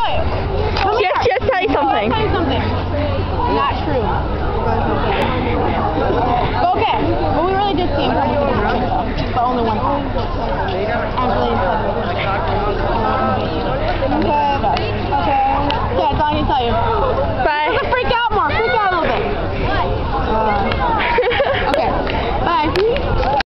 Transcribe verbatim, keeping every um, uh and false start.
Come She has, she has to tell you something. I'll tell you something. Not true.